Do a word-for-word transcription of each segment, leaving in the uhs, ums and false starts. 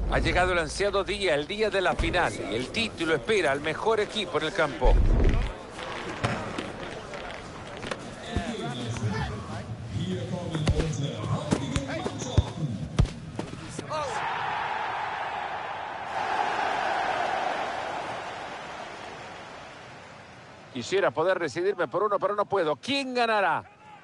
Ha llegado el ansiado día, el día de la final. Y el título espera al mejor equipo en el campo. Quisiera poder decidirme por uno, pero no puedo. ¿Quién ganará?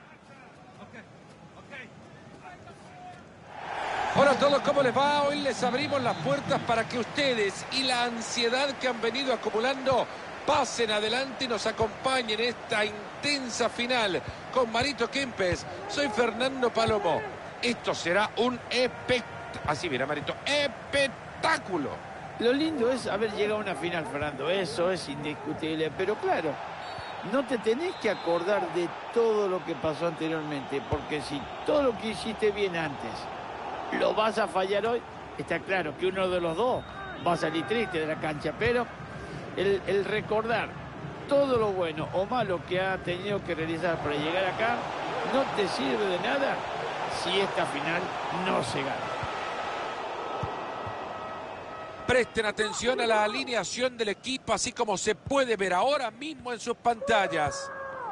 Hola a todos, ¿cómo les va? Hoy les abrimos las puertas para que ustedes y la ansiedad que han venido acumulando pasen adelante y nos acompañen en esta intensa final con Marito Kempes. Soy Fernando Palomo. Esto será un espectáculo. Así mira, Marito, espectáculo. Lo lindo es haber llegado a una final, Fernando. Eso es indiscutible. Pero claro, no te tenés que acordar de todo lo que pasó anteriormente. Porque si todo lo que hiciste bien antes lo vas a fallar hoy, está claro que uno de los dos va a salir triste de la cancha. Pero el, el recordar todo lo bueno o malo que ha tenido que realizar para llegar acá no te sirve de nada si esta final no se gana. Presten atención a la alineación del equipo, así como se puede ver ahora mismo en sus pantallas.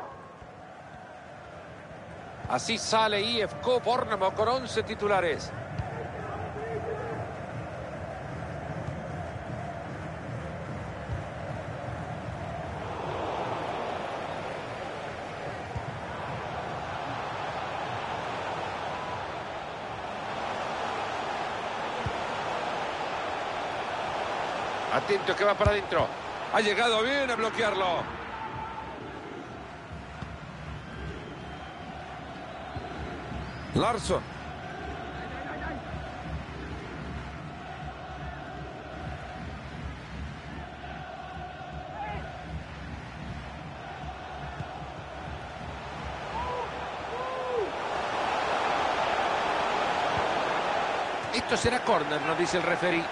Así sale I F K Bornemo con once titulares. Atento que va para adentro. Ha llegado bien a bloquearlo. Larsson. Esto será córner, nos dice el referí.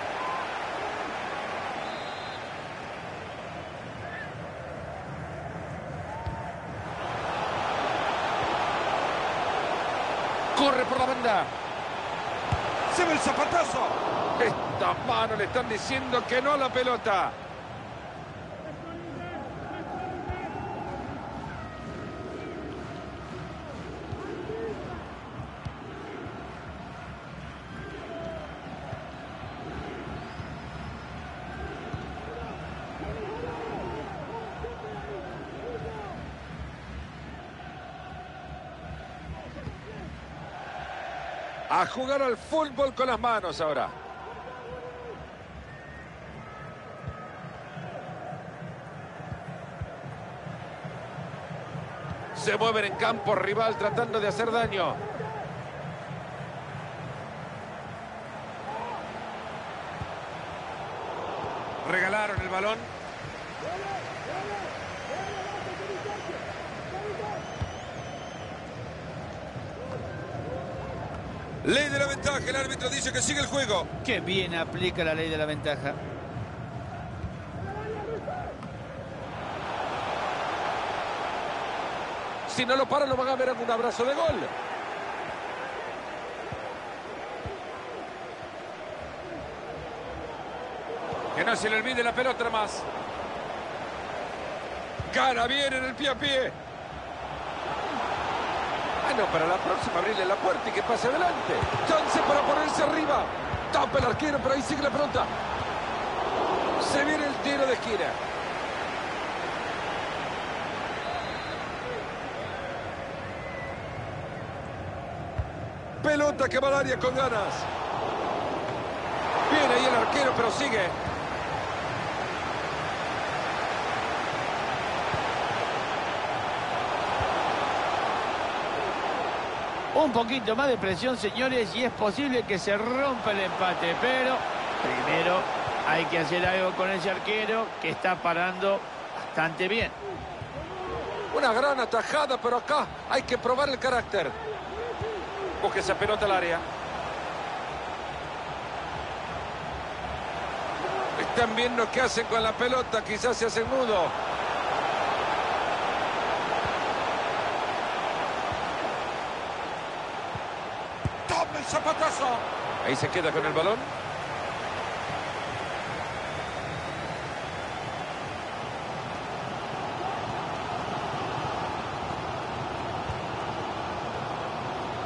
Corre por la banda. Se ve el zapatazo. Esta mano le están diciendo que no a la pelota. A jugar al fútbol con las manos ahora. Se mueven en campo rival tratando de hacer daño. Regalaron el balón. Ley de la ventaja, el árbitro dice que sigue el juego. Qué bien aplica la ley de la ventaja. Si no lo paran, lo van a ver en un abrazo de gol. Que no se le olvide la pelota más. Gana bien en el pie a pie. Ah, no, para la próxima abrirle la puerta y que pase adelante. Chance para ponerse arriba. Tapa el arquero, pero ahí sigue la pelota. Se viene el tiro de esquina. Pelota que va al área con ganas. Viene ahí el arquero, pero sigue. Un poquito más de presión, señores, y es posible que se rompa el empate. Pero primero hay que hacer algo con ese arquero que está parando bastante bien. Una gran atajada, pero acá hay que probar el carácter. Busque esa pelota al área. Están viendo qué hacen con la pelota. Quizás se hacen mudo. ¡Toma el zapatazo! Ahí se queda con el balón.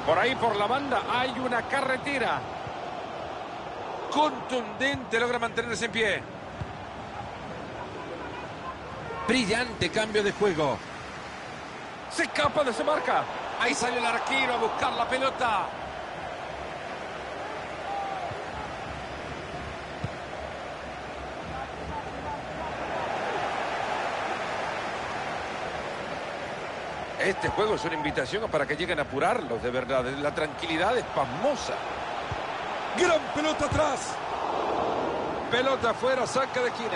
Por ahí, por la banda, hay una carretera. Contundente, logra mantenerse en pie. Brillante cambio de juego. Se escapa de su marca. Ahí sale el arquero a buscar la pelota. Este juego es una invitación para que lleguen a apurarlos, de verdad. La tranquilidad es pasmosa. Gran pelota atrás. Pelota afuera, saca de esquina.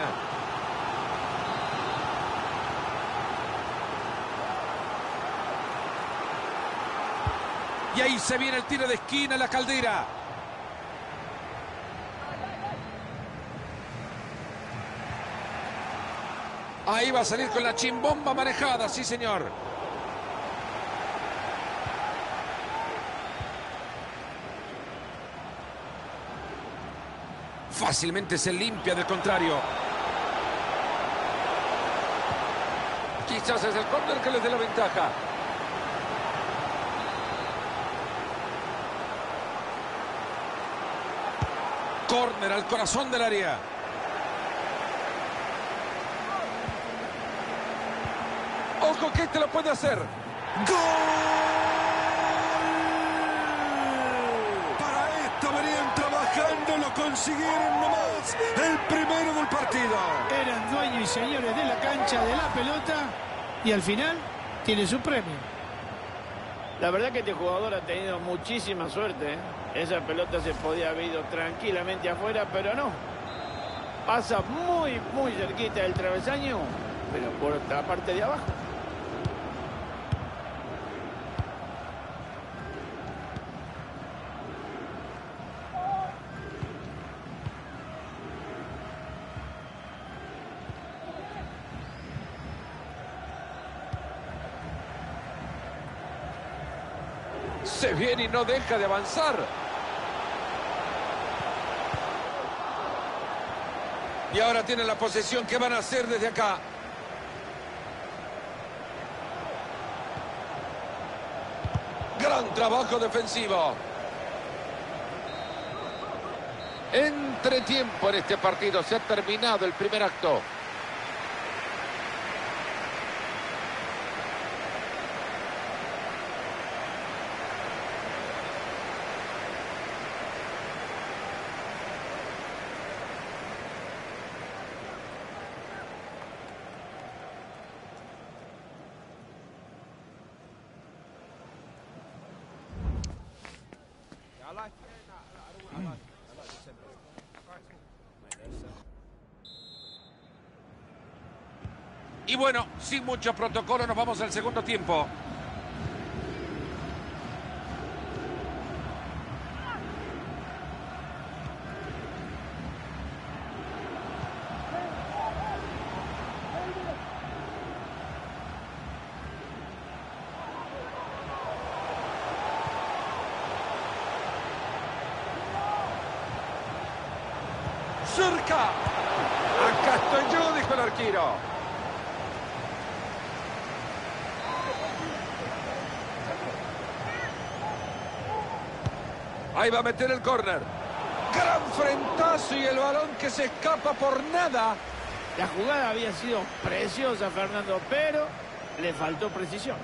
Y ahí se viene el tiro de esquina, la Caldera. Ahí va a salir con la chimbomba manejada, sí señor. Fácilmente se limpia del contrario. Quizás es el córner que les dé la ventaja. Córner al corazón del área. Ojo que este lo puede hacer. ¡Gol! Para esto venían trabajando, lo consiguieron nomás. El primero del partido. Eran dueños y señores de la cancha, de la pelota, y al final tiene su premio. La verdad que este jugador ha tenido muchísima suerte, ¿eh? Esa pelota se podía haber ido tranquilamente afuera, pero no. Pasa muy, muy cerquita del travesaño, pero por la parte de abajo. Se viene y no deja de avanzar. Y ahora tiene la posesión. ¿Qué van a hacer desde acá? Gran trabajo defensivo. Entretiempo en este partido. Se ha terminado el primer acto. Y bueno, sin mucho protocolo nos vamos al segundo tiempo. Cerca. Acá estoy yo, dijo el arquero. Ahí va a meter el córner. Gran frentazo y el balón que se escapa por nada. La jugada había sido preciosa, Fernando, pero le faltó precisión.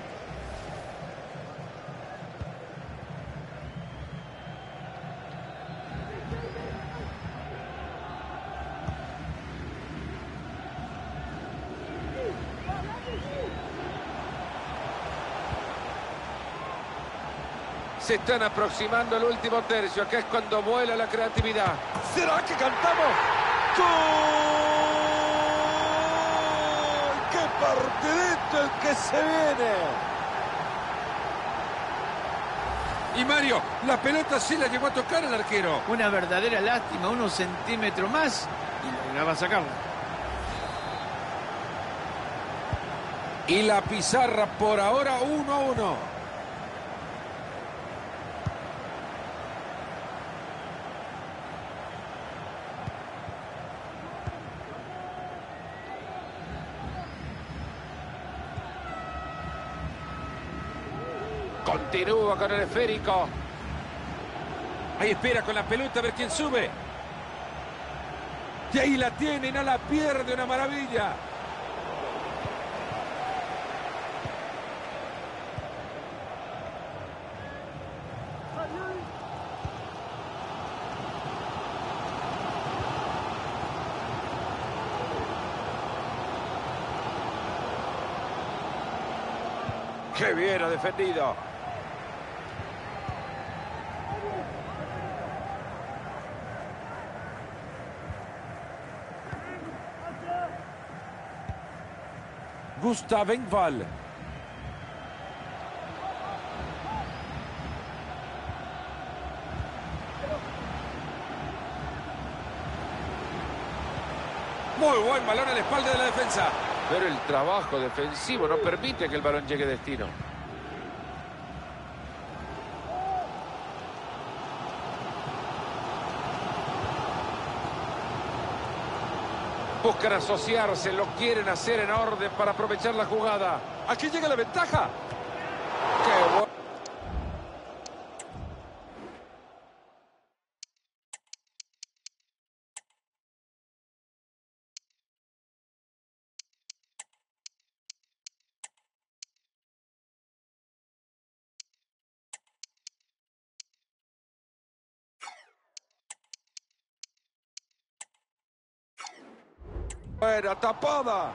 Se están aproximando el último tercio. Acá es cuando vuela la creatividad. ¿Será que cantamos? ¡Gol! ¡Qué partidito el que se viene! Y Mario, la pelota sí la llegó a tocar el arquero. Una verdadera lástima, unos centímetros más y lograba sacarla. Y la pizarra por ahora uno a uno. Continúa con el esférico. Ahí espera con la pelota a ver quién sube. Y ahí la tiene y no la pierde, una maravilla. ¡Qué bien ha defendido! Gustav Engvall. Muy buen balón a la espalda de la defensa. Pero el trabajo defensivo no permite que el balón llegue a destino. Buscan asociarse, lo quieren hacer en orden para aprovechar la jugada. Aquí llega la ventaja. ¡Qué bueno! Buena tapada.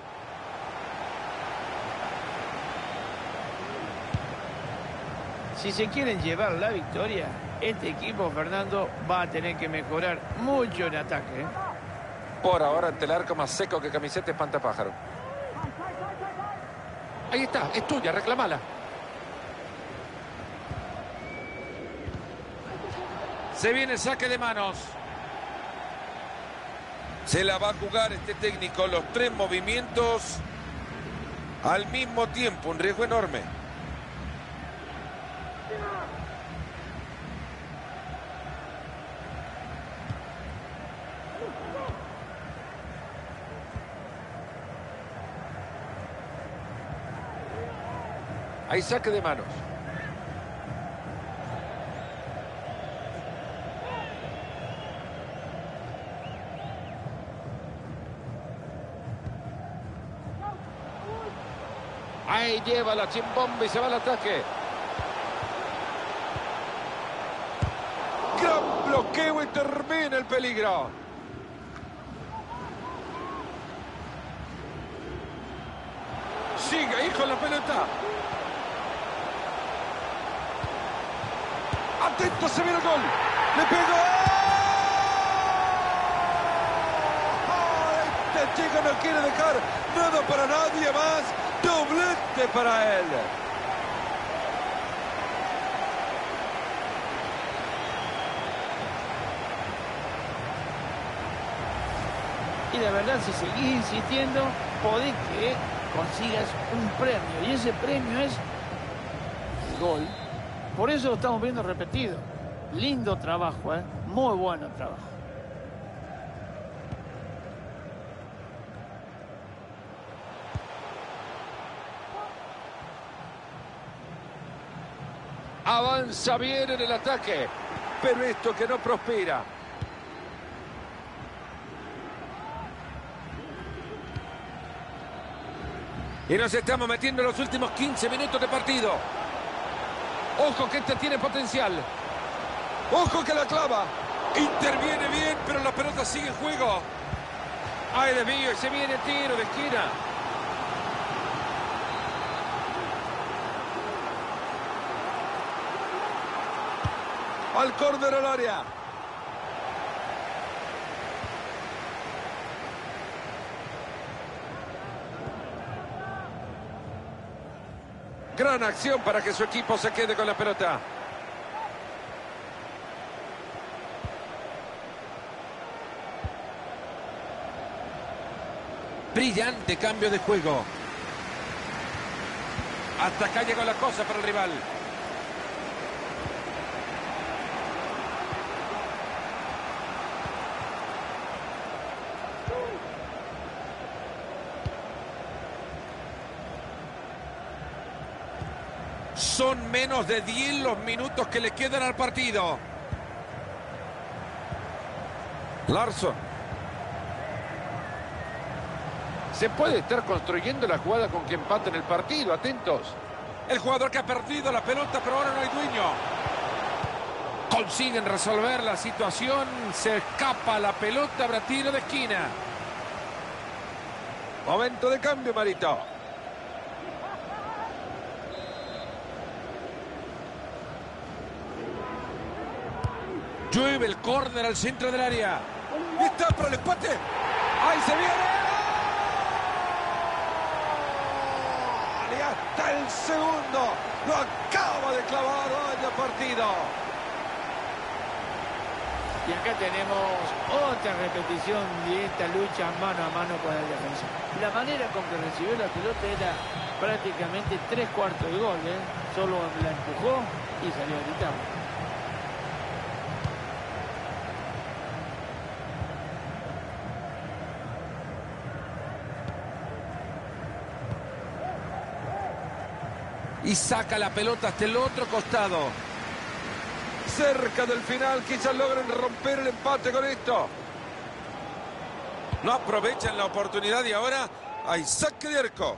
Si se quieren llevar la victoria, este equipo, Fernando, va a tener que mejorar mucho en ataque, ¿eh? Por ahora ante el arco más seco que camiseta espantapájaro. Ahí está, es tuya, reclamala. Se viene el saque de manos. Se la va a jugar este técnico, los tres movimientos al mismo tiempo, un riesgo enorme. Hay saque de manos. Ahí lleva la chimbomba y se va al ataque. Gran bloqueo y termina el peligro. Sigue ahí con la pelota. Atento, se viene el gol. Le pegó. Oh, este chico no quiere dejar nada para nadie más. Doblete para él. Y la verdad, si seguís insistiendo, podés que consigas un premio. Y ese premio es el gol. Por eso lo estamos viendo repetido. Lindo trabajo, ¿eh? Muy bueno trabajo. Avanza bien en el ataque, pero esto que no prospera. Y nos estamos metiendo en los últimos quince minutos de partido. Ojo que este tiene potencial. Ojo que la clava. Interviene bien, pero la pelota sigue en juego. Ay, desvío y se viene tiro de esquina. Al córner al área. Gran acción para que su equipo se quede con la pelota. Brillante cambio de juego. Hasta acá llegó la cosa para el rival. Son menos de diez los minutos que le quedan al partido. Larsson. Se puede estar construyendo la jugada con que empaten el partido. Atentos. El jugador que ha perdido la pelota, pero ahora no hay dueño. Consiguen resolver la situación. Se escapa la pelota. Habrá tiro de esquina. Momento de cambio, Marito. Llueve el córner al centro del área. Y está para el empate. ¡Ahí se viene! Y hasta el segundo lo acaba de clavar. Vaya partido. Y acá tenemos otra repetición de esta lucha mano a mano con el defensor. La manera con que recibió la pelota era prácticamente tres cuartos de gol, ¿eh? Solo la empujó y salió a gritar. Y saca la pelota hasta el otro costado. Cerca del final, quizás logren romper el empate con esto. No aprovechan la oportunidad y ahora hay saque de arco.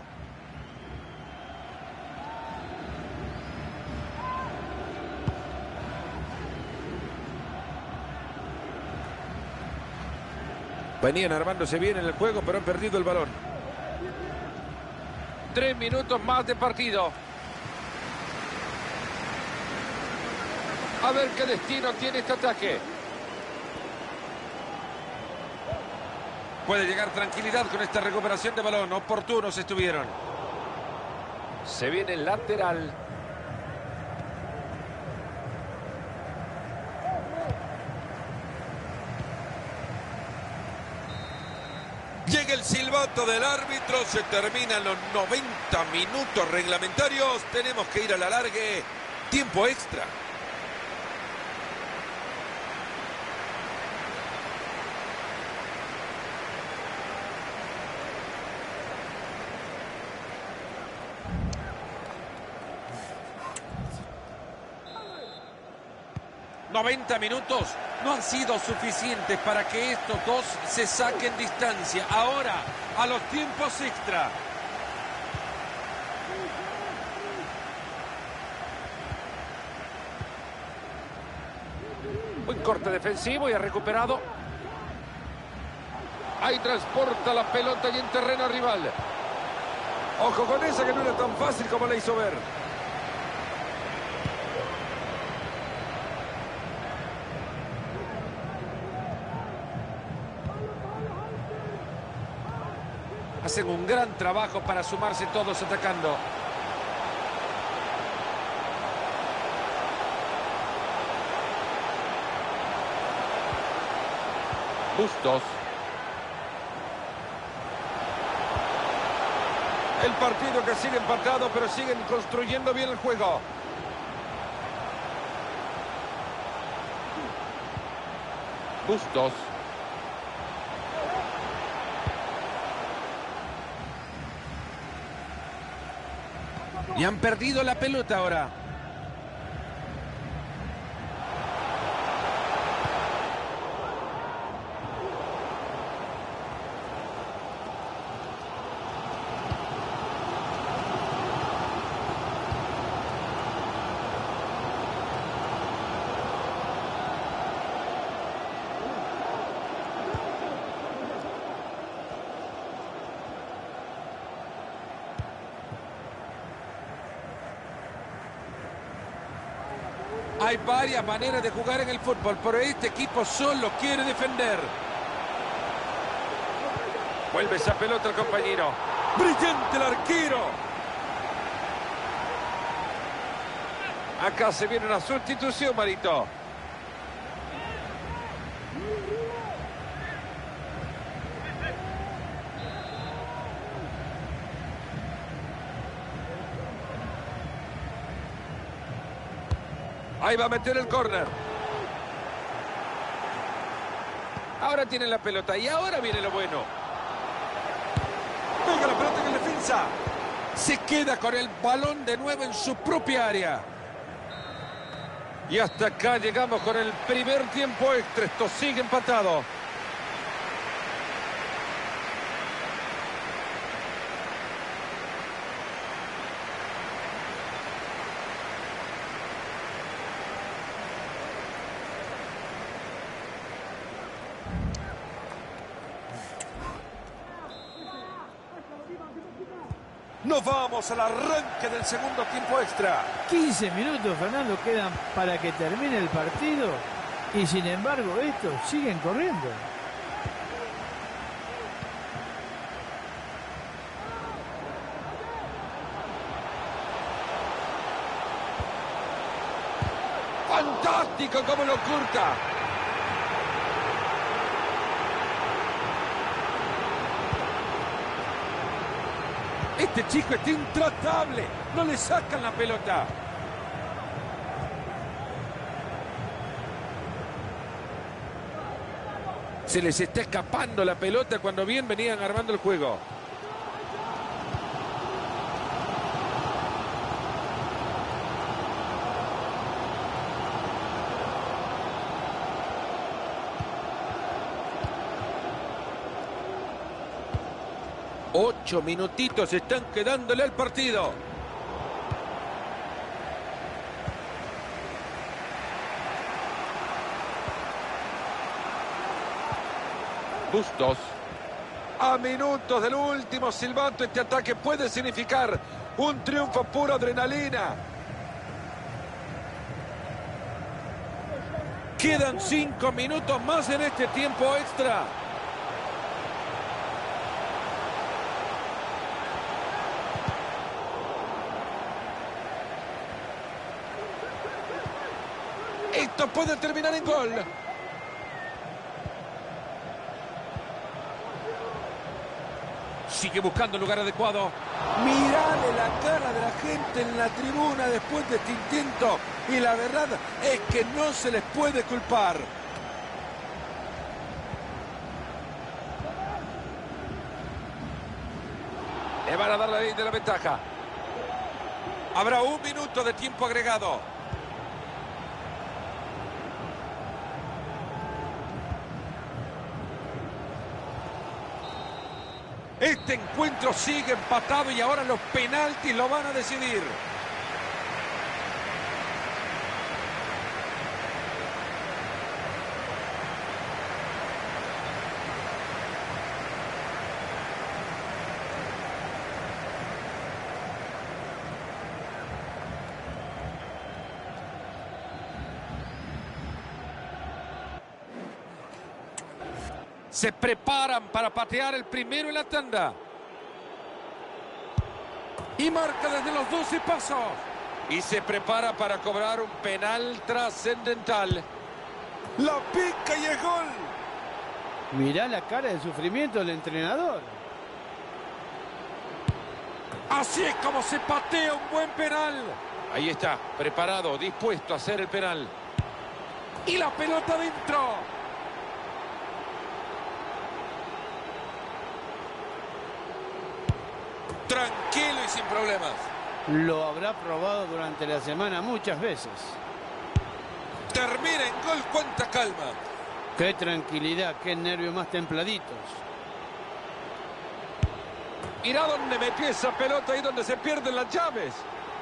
Venían armándose bien en el juego, pero han perdido el balón. Tres minutos más de partido. A ver qué destino tiene este ataque. Puede llegar tranquilidad con esta recuperación de balón. Oportunos estuvieron. Se viene el lateral. Llega el silbato del árbitro. Se terminan los noventa minutos reglamentarios. Tenemos que ir a la largue. Tiempo extra. noventa minutos no han sido suficientes para que estos dos se saquen distancia. Ahora, a los tiempos extra. Buen corte defensivo y ha recuperado. Ahí transporta la pelota y en terreno rival. Ojo con esa que no era tan fácil como la hizo ver. Hacen un gran trabajo para sumarse todos atacando. Bustos. El partido que sigue empatado, pero siguen construyendo bien el juego. Bustos. Y han perdido la pelota ahora. Hay varias maneras de jugar en el fútbol, pero este equipo solo quiere defender. Vuelve esa pelota al compañero. ¡Brillante el arquero! Acá se viene una sustitución, Marito. Ahí va a meter el córner. Ahora tiene la pelota y ahora viene lo bueno. Pega la pelota en el defensa. Se queda con el balón de nuevo en su propia área. Y hasta acá llegamos con el primer tiempo extra. Esto sigue empatado. Nos vamos al arranque del segundo tiempo extra. quince minutos, Fernando, quedan para que termine el partido. Y sin embargo, estos siguen corriendo. ¡Fantástico cómo lo curta! Este chico está intratable. No le sacan la pelota. Se les está escapando la pelota cuando bien venían armando el juego. Ocho minutitos están quedándole al partido. Bustos. A minutos del último silbato, este ataque puede significar un triunfo puro adrenalina. Quedan cinco minutos más en este tiempo extra. Esto puede terminar en gol. Sigue buscando el lugar adecuado. Mirale la cara de la gente en la tribuna después de este intento. Y la verdad es que no se les puede culpar. Le van a dar la ley de la ventaja. Habrá un minuto de tiempo agregado. Este encuentro sigue empatado y ahora los penaltis lo van a decidir. Se preparan para patear el primero en la tanda. Y marca desde los doce pasos. Y se prepara para cobrar un penal trascendental. La pica y el gol. Mirá la cara de sufrimiento del entrenador. Así es como se patea un buen penal. Ahí está, preparado, dispuesto a hacer el penal. Y la pelota dentro. Tranquilo y sin problemas. Lo habrá probado durante la semana muchas veces. Termina en gol, cuánta calma. Qué tranquilidad, qué nervios más templaditos. Mirá dónde metió esa pelota, ahí donde se pierden las llaves.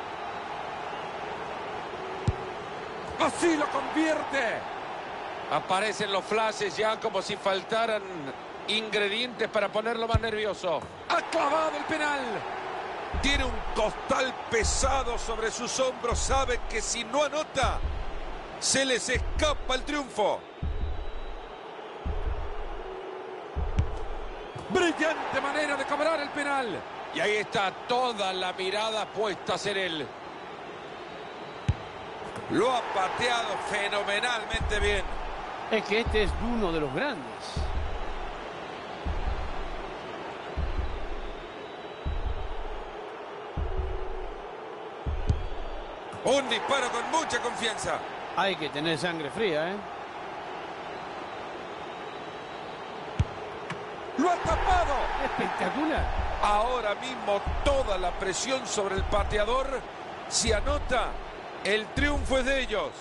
Así lo convierte. Aparecen los flashes ya como si faltaran ingredientes para ponerlo más nervioso. Ha clavado el penal. Tiene un costal pesado sobre sus hombros. Sabe que si no anota, se les escapa el triunfo. Brillante manera de cobrar el penal. Y ahí está toda la mirada puesta en él. Lo ha pateado fenomenalmente bien. Es que este es uno de los grandes. Un disparo con mucha confianza. Hay que tener sangre fría, ¿eh? ¡Lo ha tapado! Espectacular. Ahora mismo toda la presión sobre el pateador. Si anota, el triunfo es de ellos.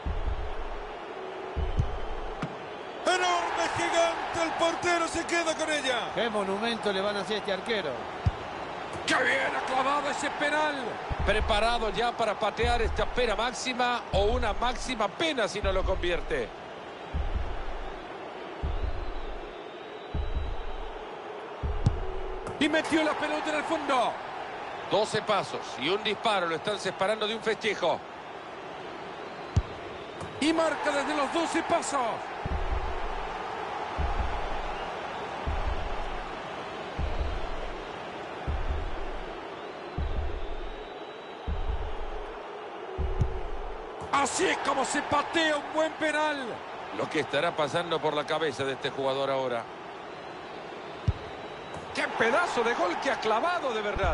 ¡Enorme, gigante! El portero se queda con ella. ¡Qué monumento le van a hacer a este arquero! ¡Qué bien ha clavado ese penal! Preparado ya para patear esta pena máxima o una máxima pena si no lo convierte. Y metió la pelota en el fondo. doce pasos y un disparo lo están separando de un festejo. Y marca desde los doce pasos. Así es como se patea un buen penal. Lo que estará pasando por la cabeza de este jugador ahora. ¡Qué pedazo de gol que ha clavado de verdad!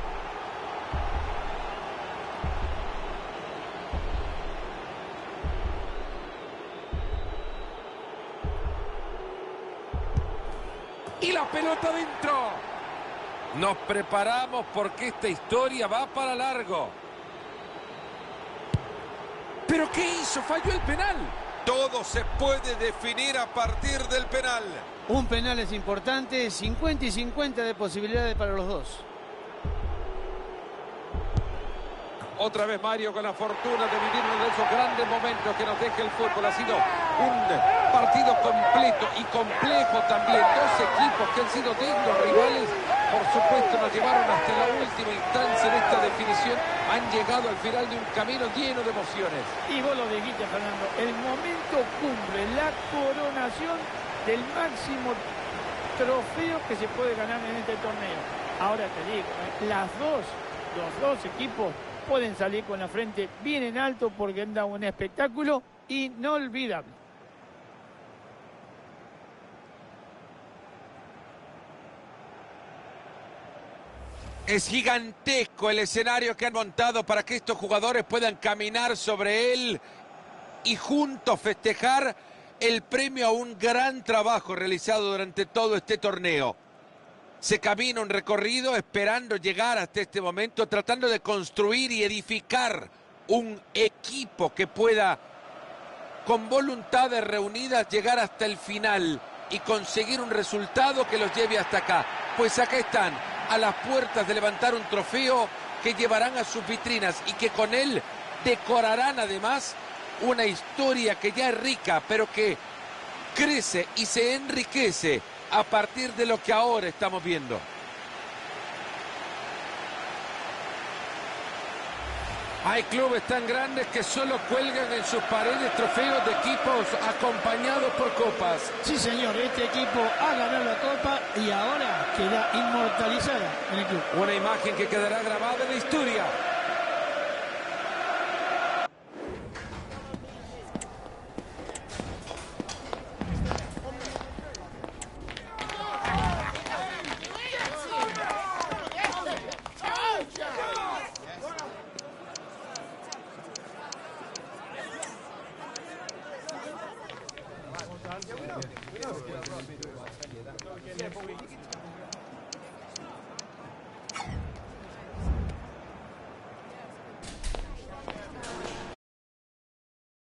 Y la pelota dentro. Nos preparamos porque esta historia va para largo. ¿Pero qué hizo? Falló el penal. Todo se puede definir a partir del penal. Un penal es importante, cincuenta y cincuenta de posibilidades para los dos. Otra vez Mario con la fortuna de vivir uno de esos grandes momentos que nos deja el fútbol. Ha sido un partido completo y complejo también. Dos equipos que han sido dignos rivales. Por supuesto nos llevaron hasta la última instancia en esta definición. Han llegado al final de un camino lleno de emociones. Y vos lo dijiste, Fernando, el momento cumbre, la coronación del máximo trofeo que se puede ganar en este torneo. Ahora te digo, ¿eh? las dos, los dos equipos pueden salir con la frente bien en alto porque han dado un espectáculo inolvidable. Es gigantesco el escenario que han montado para que estos jugadores puedan caminar sobre él y juntos festejar el premio a un gran trabajo realizado durante todo este torneo. Se camina un recorrido esperando llegar hasta este momento, tratando de construir y edificar un equipo que pueda, con voluntades reunidas, llegar hasta el final y conseguir un resultado que los lleve hasta acá. Pues acá están, a las puertas de levantar un trofeo que llevarán a sus vitrinas y que con él decorarán además una historia que ya es rica, pero que crece y se enriquece a partir de lo que ahora estamos viendo. Hay clubes tan grandes que solo cuelgan en sus paredes trofeos de equipos acompañados por copas. Sí, señor, este equipo ha ganado la copa y ahora queda inmortalizada en el club. Una imagen que quedará grabada en la historia. Yeah, but we